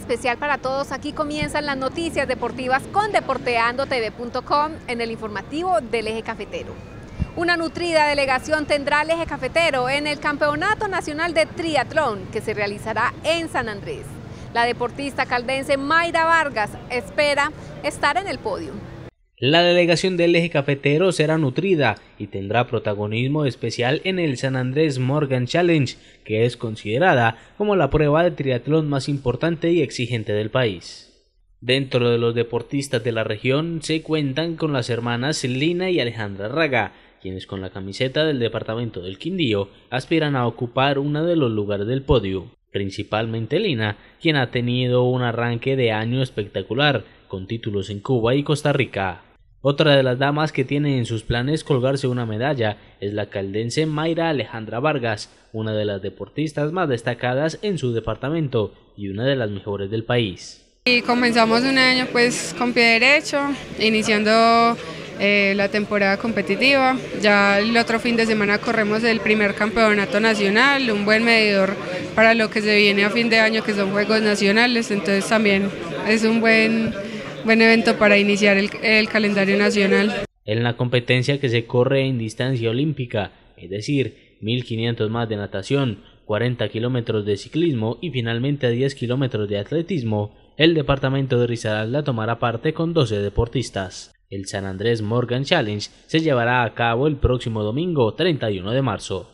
especial para todos. Aquí comienzan las noticias deportivas con deporteandotv.com en el informativo del Eje Cafetero. Una nutrida delegación tendrá el Eje Cafetero en el Campeonato Nacional de Triatlón que se realizará en San Andrés. La deportista caldense Mayra Vargas espera estar en el podio. La delegación del Eje Cafetero será nutrida y tendrá protagonismo especial en el San Andrés Morgan Challenge, que es considerada como la prueba de triatlón más importante y exigente del país. Dentro de los deportistas de la región se cuentan con las hermanas Lina y Alejandra Raga, quienes con la camiseta del departamento del Quindío aspiran a ocupar uno de los lugares del podio, principalmente Lina, quien ha tenido un arranque de año espectacular, con títulos en Cuba y Costa Rica. Otra de las damas que tiene en sus planes colgarse una medalla es la caldense Mayra Alejandra Vargas, una de las deportistas más destacadas en su departamento y una de las mejores del país. Y comenzamos un año pues con pie derecho, iniciando la temporada competitiva. Ya el otro fin de semana corremos el primer campeonato nacional, un buen medidor para lo que se viene a fin de año, que son Juegos Nacionales, entonces también es un buen evento para iniciar el calendario nacional. En la competencia que se corre en distancia olímpica, es decir, 1500 más de natación, 40 kilómetros de ciclismo y finalmente 10 kilómetros de atletismo, el departamento de Risaralda tomará parte con 12 deportistas. El San Andrés Morgan Challenge se llevará a cabo el próximo domingo 31 de marzo.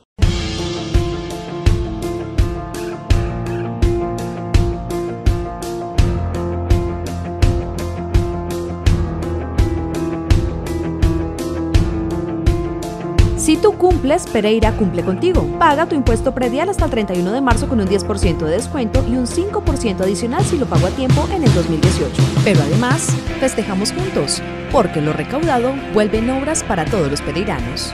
Si tú cumples, Pereira cumple contigo. Paga tu impuesto predial hasta el 31 de marzo con un 10% de descuento y un 5% adicional si lo pago a tiempo en el 2018. Pero además, festejamos juntos, porque lo recaudado vuelve en obras para todos los pereiranos.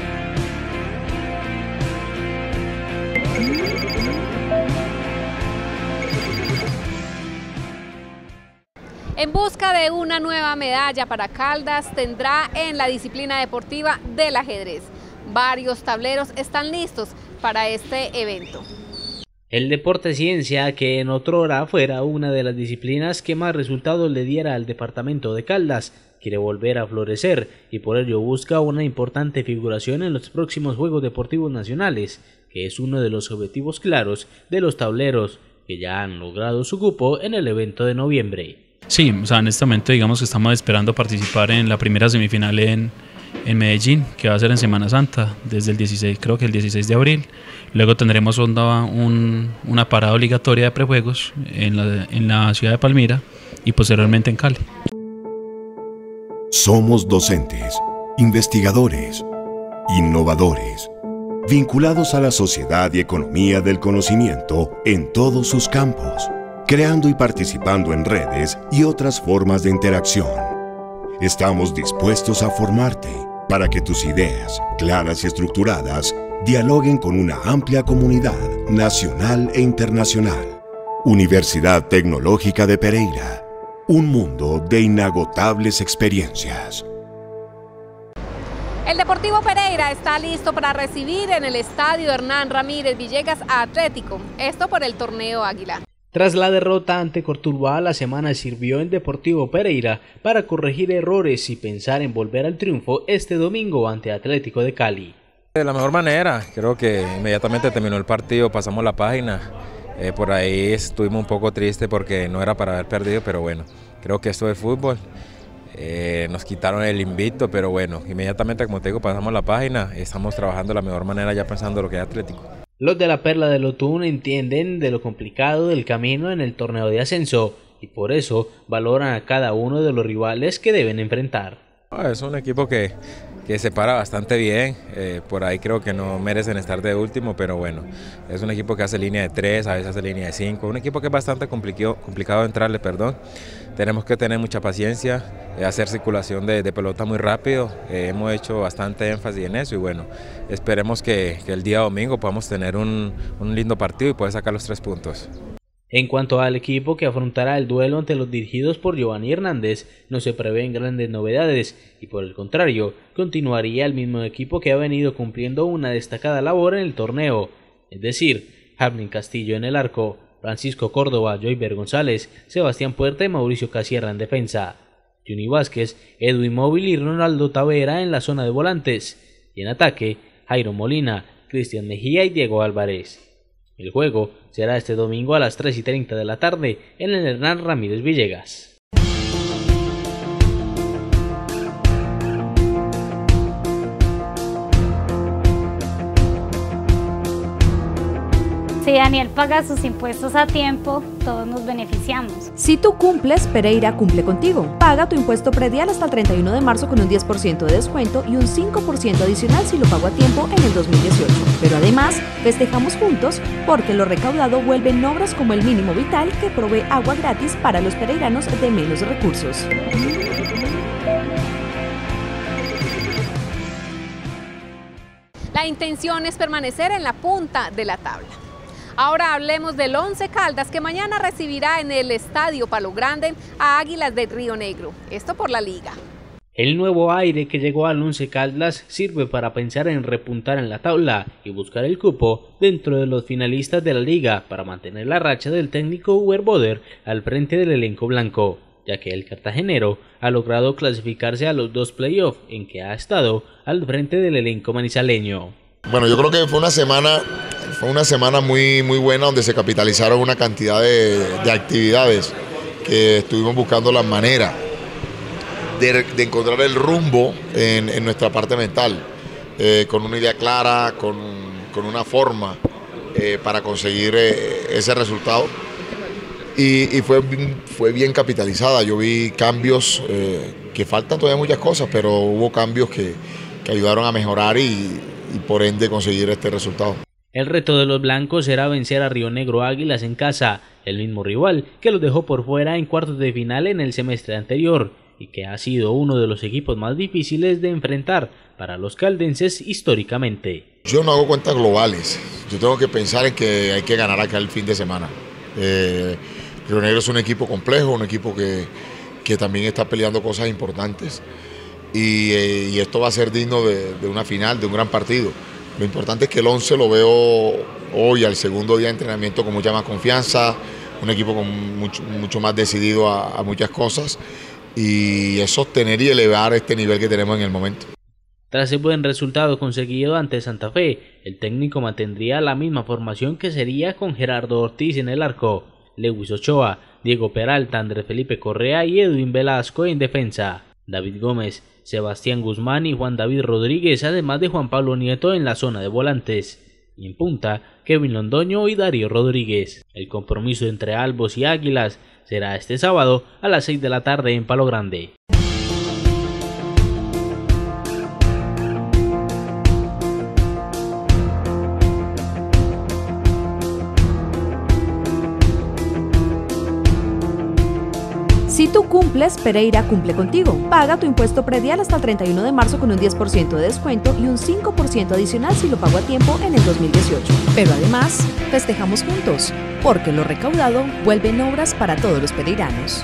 En busca de una nueva medalla para Caldas tendrá en la disciplina deportiva del ajedrez. Varios tableros están listos para este evento. El deporte ciencia, que en otrora fuera una de las disciplinas que más resultados le diera al departamento de Caldas, quiere volver a florecer y por ello busca una importante figuración en los próximos Juegos Deportivos Nacionales, que es uno de los objetivos claros de los tableros que ya han logrado su cupo en el evento de noviembre. Sí, honestamente digamos que estamos esperando participar en la primera semifinal en Medellín, que va a ser en Semana Santa, desde el 16, creo que el 16 de abril. Luego tendremos una parada obligatoria de prejuegos en la ciudad de Palmira y posteriormente en Cali. Somos docentes, investigadores, innovadores, vinculados a la sociedad y economía del conocimiento en todos sus campos, creando y participando en redes y otras formas de interacción. Estamos dispuestos a formarte para que tus ideas, claras y estructuradas, dialoguen con una amplia comunidad nacional e internacional. Universidad Tecnológica de Pereira, un mundo de inagotables experiencias. El Deportivo Pereira está listo para recibir en el estadio Hernán Ramírez Villegas a Atlético, esto por el torneo Águila. Tras la derrota ante Cortuluá, la semana sirvió en Deportivo Pereira para corregir errores y pensar en volver al triunfo este domingo ante Atlético de Cali. De la mejor manera, creo que inmediatamente terminó el partido, pasamos la página, por ahí estuvimos un poco tristes porque no era para haber perdido, pero bueno, creo que esto es fútbol, nos quitaron el invicto, pero bueno, inmediatamente como te digo pasamos la página, estamos trabajando de la mejor manera ya pensando en lo que es Atlético. Los de la Perla del Otún entienden de lo complicado del camino en el torneo de ascenso y por eso valoran a cada uno de los rivales que deben enfrentar. Es un equipo que se para bastante bien, por ahí creo que no merecen estar de último, pero bueno, es un equipo que hace línea de 3, a veces hace línea de 5, un equipo que es bastante complicado entrarle, tenemos que tener mucha paciencia, hacer circulación de pelota muy rápido, hemos hecho bastante énfasis en eso y bueno, esperemos que el día domingo podamos tener un lindo partido y poder sacar los 3 puntos. En cuanto al equipo que afrontará el duelo ante los dirigidos por Giovanni Hernández, no se prevén grandes novedades y por el contrario, continuaría el mismo equipo que ha venido cumpliendo una destacada labor en el torneo, es decir, Hamlin Castillo en el arco, Francisco Córdoba, Joyver González, Sebastián Puerta y Mauricio Casierra en defensa. Juni Vázquez, Edwin Móvil y Ronaldo Tavera en la zona de volantes. Y en ataque, Jairo Molina, Cristian Mejía y Diego Álvarez. El juego será este domingo a las 3:30 de la tarde en el Hernán Ramírez Villegas. Si Daniel paga sus impuestos a tiempo, todos nos beneficiamos. Si tú cumples, Pereira cumple contigo. Paga tu impuesto predial hasta el 31 de marzo con un 10% de descuento y un 5% adicional si lo pago a tiempo en el 2018. Pero además, festejamos juntos porque lo recaudado vuelve en obras como el mínimo vital que provee agua gratis para los pereiranos de menos recursos. La intención es permanecer en la punta de la tabla. Ahora hablemos del Once Caldas, que mañana recibirá en el Estadio Palo Grande a Águilas de Río Negro, esto por la Liga. El nuevo aire que llegó al Once Caldas sirve para pensar en repuntar en la tabla y buscar el cupo dentro de los finalistas de la Liga para mantener la racha del técnico Uber Boder al frente del elenco blanco, ya que el cartagenero ha logrado clasificarse a los 2 playoffs en que ha estado al frente del elenco manizaleño. Bueno, yo creo que fue una semana muy buena donde se capitalizaron una cantidad de actividades que estuvimos buscando la manera de encontrar el rumbo en nuestra parte mental, con una idea clara, con una forma para conseguir ese resultado. Y fue bien capitalizada. Yo vi cambios que faltan todavía muchas cosas, pero hubo cambios que ayudaron a mejorar y por ende conseguir este resultado. El reto de los blancos será vencer a Río Negro Águilas en casa, el mismo rival que los dejó por fuera en cuartos de final en el semestre anterior y que ha sido uno de los equipos más difíciles de enfrentar para los caldenses históricamente. Yo no hago cuentas globales, yo tengo que pensar en que hay que ganar acá el fin de semana. Río Negro es un equipo complejo, un equipo que también está peleando cosas importantes y esto va a ser digno de una final, de un gran partido. Lo importante es que el 11 lo veo hoy, al segundo día de entrenamiento, con mucha más confianza, un equipo con mucho más decidido a muchas cosas, y es sostener y elevar este nivel que tenemos en el momento. Tras el buen resultado conseguido ante Santa Fe, el técnico mantendría la misma formación que sería con Gerardo Ortiz en el arco, Lewis Ochoa, Diego Peralta, Andrés Felipe Correa y Edwin Velasco en defensa, David Gómez, Sebastián Guzmán y Juan David Rodríguez, además de Juan Pablo Nieto en la zona de volantes, y en punta, Kevin Londoño y Darío Rodríguez. El compromiso entre Albos y Águilas será este sábado a las 6 de la tarde en Palo Grande. Si tú cumples, Pereira cumple contigo. Paga tu impuesto predial hasta el 31 de marzo con un 10% de descuento y un 5% adicional si lo pago a tiempo en el 2018. Pero además, festejamos juntos, porque lo recaudado vuelve en obras para todos los pereiranos.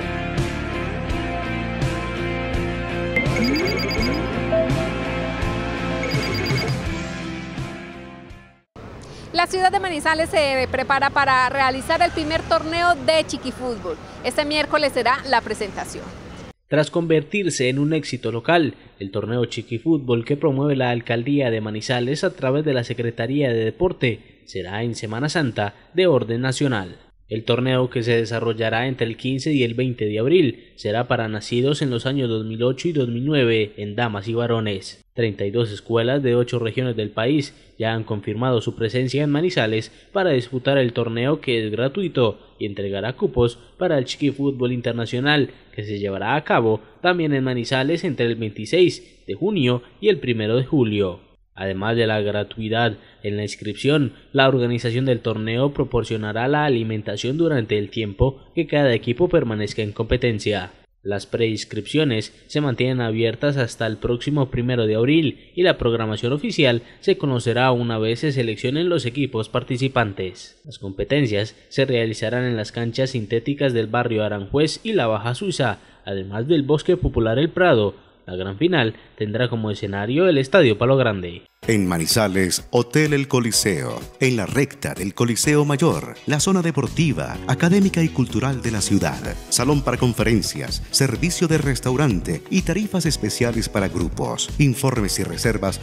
La ciudad de Manizales se prepara para realizar el primer torneo de chiquifútbol. Este miércoles será la presentación. Tras convertirse en un éxito local, el torneo chiquifútbol que promueve la alcaldía de Manizales a través de la Secretaría de Deporte será en Semana Santa de orden nacional. El torneo, que se desarrollará entre el 15 y el 20 de abril, será para nacidos en los años 2008 y 2009 en damas y varones. 32 escuelas de 8 regiones del país ya han confirmado su presencia en Manizales para disputar el torneo, que es gratuito y entregará cupos para el chiquifútbol internacional, que se llevará a cabo también en Manizales entre el 26 de junio y el 1 de julio. Además de la gratuidad en la inscripción, la organización del torneo proporcionará la alimentación durante el tiempo que cada equipo permanezca en competencia. Las preinscripciones se mantienen abiertas hasta el próximo 1 de abril y la programación oficial se conocerá una vez se seleccionen los equipos participantes. Las competencias se realizarán en las canchas sintéticas del barrio Aranjuez y la Baja Suiza, además del Bosque Popular El Prado, La gran final tendrá como escenario el Estadio Palo Grande. En Manizales, Hotel El Coliseo, en la recta del Coliseo Mayor, la zona deportiva, académica y cultural de la ciudad, salón para conferencias, servicio de restaurante y tarifas especiales para grupos. Informes y reservas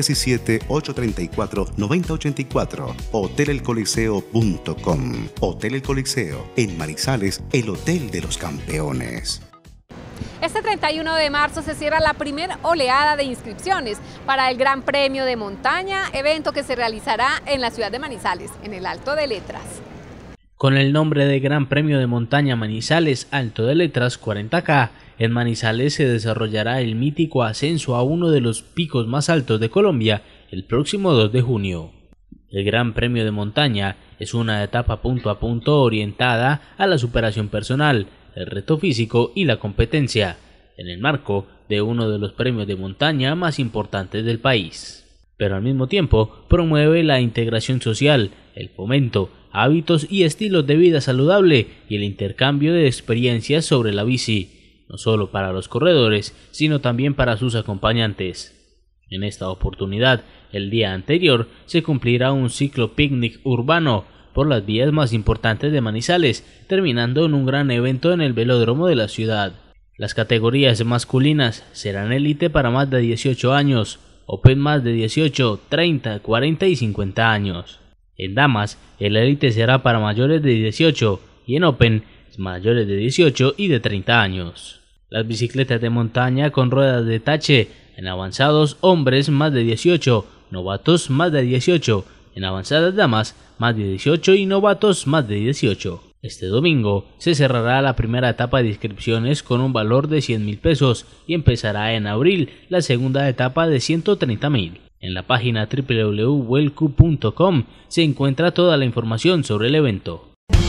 317-834-9084, hotelelcoliseo.com. Hotel El Coliseo, en Manizales, el Hotel de los Campeones. Este 31 de marzo se cierra la primera oleada de inscripciones para el Gran Premio de Montaña, evento que se realizará en la ciudad de Manizales, en el Alto de Letras. Con el nombre de Gran Premio de Montaña Manizales Alto de Letras 40K, en Manizales se desarrollará el mítico ascenso a uno de los picos más altos de Colombia el próximo 2 de junio. El Gran Premio de Montaña es una etapa punto a punto orientada a la superación personal, el reto físico y la competencia, en el marco de uno de los premios de montaña más importantes del país. Pero al mismo tiempo promueve la integración social, el fomento, hábitos y estilos de vida saludable y el intercambio de experiencias sobre la bici, no solo para los corredores, sino también para sus acompañantes. En esta oportunidad, el día anterior, se cumplirá un ciclo picnic urbano por las vías más importantes de Manizales, terminando en un gran evento en el velódromo de la ciudad. Las categorías masculinas serán élite para más de 18 años, Open más de 18, 30, 40 y 50 años. En damas, el élite será para mayores de 18 y en Open, mayores de 18 y de 30 años. Las bicicletas de montaña con ruedas de tache, en avanzados hombres más de 18, novatos más de 18, en avanzadas damas más de 18 y novatos más de 18. Este domingo se cerrará la primera etapa de inscripciones con un valor de 100.000 pesos y empezará en abril la segunda etapa de 130.000. En la página www.welcu.com se encuentra toda la información sobre el evento.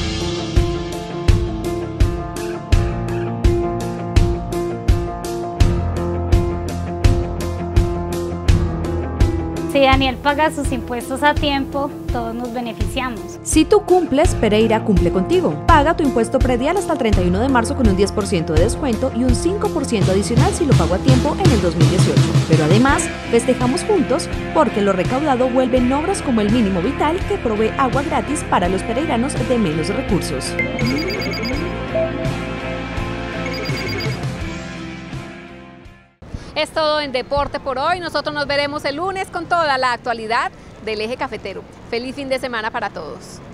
Si Daniel paga sus impuestos a tiempo, todos nos beneficiamos. Si tú cumples, Pereira cumple contigo. Paga tu impuesto predial hasta el 31 de marzo con un 10% de descuento y un 5% adicional si lo pago a tiempo en el 2018. Pero además, festejamos juntos porque lo recaudado vuelve en obras como el mínimo vital que provee agua gratis para los pereiranos de menos recursos. Es todo en Deporte por hoy. Nosotros nos veremos el lunes con toda la actualidad del eje cafetero. Feliz fin de semana para todos.